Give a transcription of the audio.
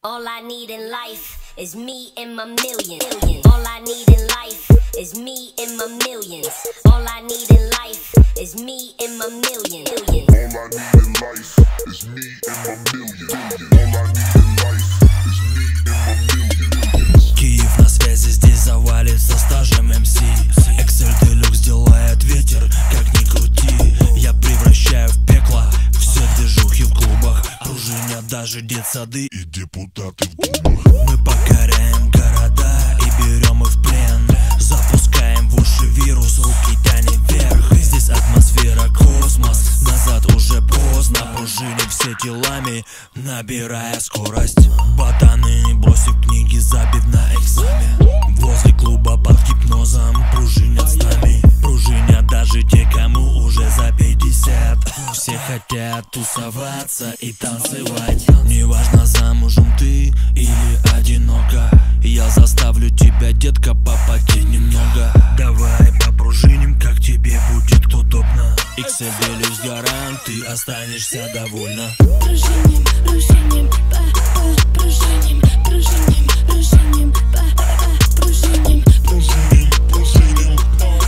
All I need in life is me and my millions. All I need in life is me and my millions. All I need in life is me and my millions. All I need in life is me and my millions. All I need in life is me and my millions. Киев на связи, здесь завалится стажем МС. Excel Deluxe делает ветер, как ни крути. Я превращаю в пекло все движухи в клубах. Пружинят даже детсады и депутаты в думах. Мы покоряем города и берем их в плен. Запускаем в уши вирус, руки тянем вверх. Здесь атмосфера космос, назад уже поздно. Пружиним все телами, набирая скорость. Ботаны, бросив книги, забив на экзамен. Возле клуба под гипнозом пружинят с нами. Пружинят даже те, кому уже за 50. Все хотят тусоваться и танцевать. Неважно, замужем ты или одинока, я заставлю тебя, детка, попотеть немного. Давай попружиним, как тебе будет удобно. Excel Deluxe гарант, ты останешься довольна. Пружиним, пружиним, пружиним, пружиним, пружиним, пружиним, Пружиним, пружиним,